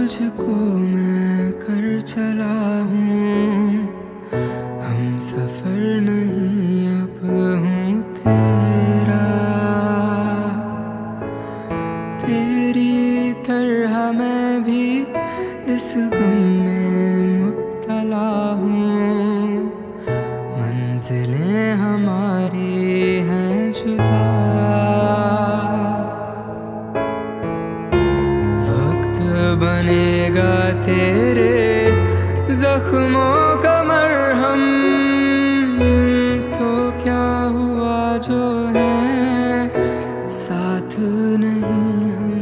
तुझको मैं कर चला हूँ, हम सफर नहीं अब हूँ तेरा। तेरी तरह मैं भी इस गम में मुब्तला हूँ, मंजिलें हमारी हैं जुदा। बनेगा तेरे जख्मों का मरहम, तो क्या हुआ जो है साथ नहीं हम।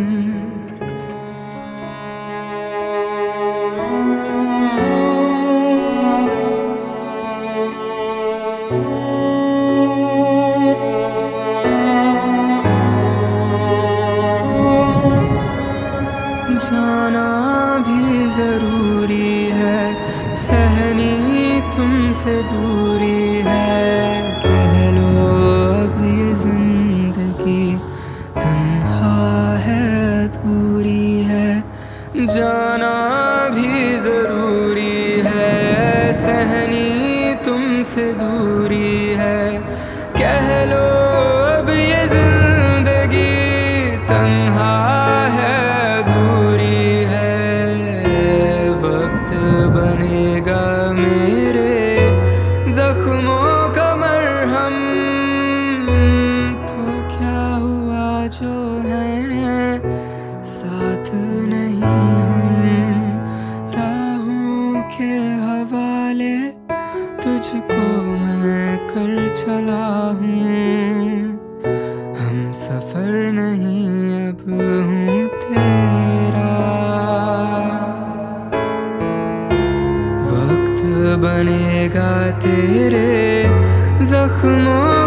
जाना भी जरूरी है, सहनी तुमसे दूरी है। कह लो अब ये जिंदगी तन्हा है, अधूरी है। जाना भी जरूरी है, सहनी तुमसे दूरी है। कह लो अब ये जिंदगी तन्हा है, बनेगा मेरे जख्मों का मरहम, तो क्या हुआ जो है साथ नहीं हम। राहों के हवाले तुझको मैं कर चला हूँ, हम सफर नहीं अब हूँ तेरा। बनेगा तेरे जख्मों